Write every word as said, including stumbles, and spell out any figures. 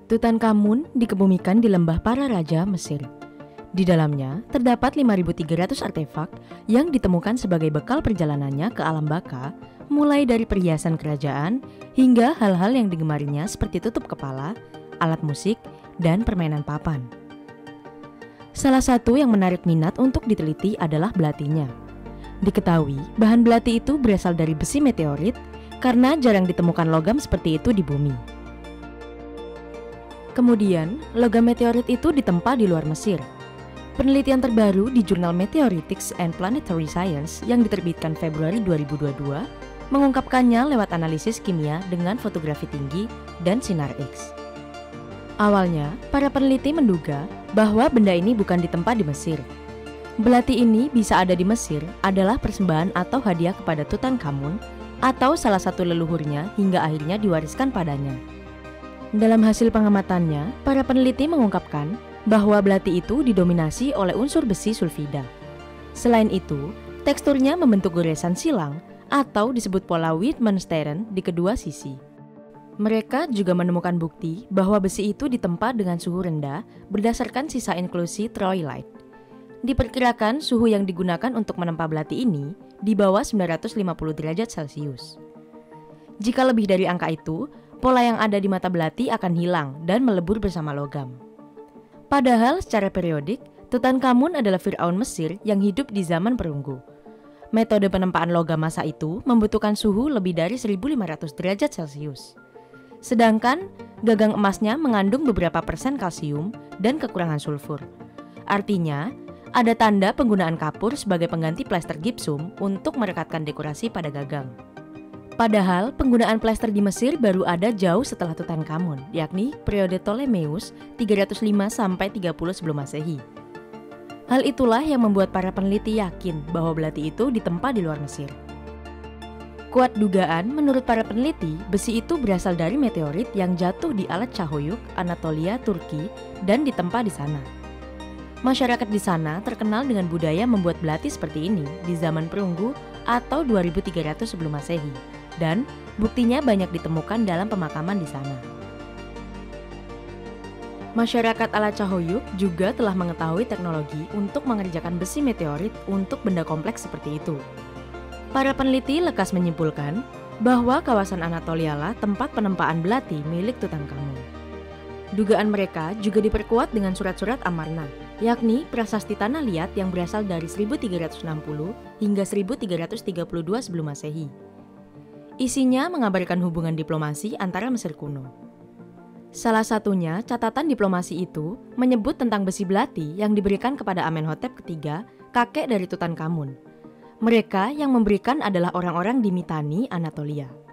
Tutankhamun dikebumikan di lembah para raja Mesir. Di dalamnya terdapat lima ribu tiga ratus artefak yang ditemukan sebagai bekal perjalanannya ke alam baka, mulai dari perhiasan kerajaan hingga hal-hal yang digemarinya seperti tutup kepala, alat musik, dan permainan papan. Salah satu yang menarik minat untuk diteliti adalah belatinya. Diketahui bahan belati itu berasal dari besi meteorit karena jarang ditemukan logam seperti itu di bumi. Kemudian, logam meteorit itu ditempa di luar Mesir. Penelitian terbaru di jurnal Meteoritics and Planetary Science yang diterbitkan Februari dua ribu dua puluh dua mengungkapkannya lewat analisis kimia dengan fotografi tinggi dan sinar X. Awalnya, para peneliti menduga bahwa benda ini bukan ditempa di Mesir. Belati ini bisa ada di Mesir adalah persembahan atau hadiah kepada Tutankhamun atau salah satu leluhurnya hingga akhirnya diwariskan padanya. Dalam hasil pengamatannya, para peneliti mengungkapkan bahwa belati itu didominasi oleh unsur besi sulfida. Selain itu, teksturnya membentuk goresan silang atau disebut pola Widmanstätten di kedua sisi. Mereka juga menemukan bukti bahwa besi itu ditempa dengan suhu rendah berdasarkan sisa inklusi troilite. Diperkirakan suhu yang digunakan untuk menempa belati ini di bawah sembilan ratus lima puluh derajat Celcius. Jika lebih dari angka itu, pola yang ada di mata belati akan hilang dan melebur bersama logam. Padahal secara periodik, Tutankhamun adalah Fir'aun Mesir yang hidup di zaman perunggu. Metode penempaan logam masa itu membutuhkan suhu lebih dari seribu lima ratus derajat Celcius. Sedangkan gagang emasnya mengandung beberapa persen kalsium dan kekurangan sulfur. Artinya, ada tanda penggunaan kapur sebagai pengganti plester gipsum untuk merekatkan dekorasi pada gagang. Padahal penggunaan plester di Mesir baru ada jauh setelah Tutankhamun, yakni periode Ptolemeus tiga ratus lima sampai tiga puluh sebelum Masehi. Hal itulah yang membuat para peneliti yakin bahwa belati itu ditempa di luar Mesir. Kuat dugaan menurut para peneliti, besi itu berasal dari meteorit yang jatuh di Alat Çahoyuk, Anatolia, Turki, dan ditempa di sana. Masyarakat di sana terkenal dengan budaya membuat belati seperti ini di zaman perunggu atau dua ribu tiga ratus sebelum Masehi, dan buktinya banyak ditemukan dalam pemakaman di sana. Masyarakat Alat Çahoyuk juga telah mengetahui teknologi untuk mengerjakan besi meteorit untuk benda kompleks seperti itu. Para peneliti lekas menyimpulkan bahwa kawasan Anatolia lah tempat penempaan belati milik Tutankhamun. Dugaan mereka juga diperkuat dengan surat-surat Amarna, yakni prasasti tanah liat yang berasal dari seribu tiga ratus enam puluh hingga seribu tiga ratus tiga puluh dua sebelum Masehi. Isinya mengabarkan hubungan diplomasi antara Mesir kuno. Salah satunya, catatan diplomasi itu menyebut tentang besi belati yang diberikan kepada Amenhotep ketiga, kakek dari Tutankhamun. Mereka yang memberikan adalah orang-orang di Mitanni, Anatolia.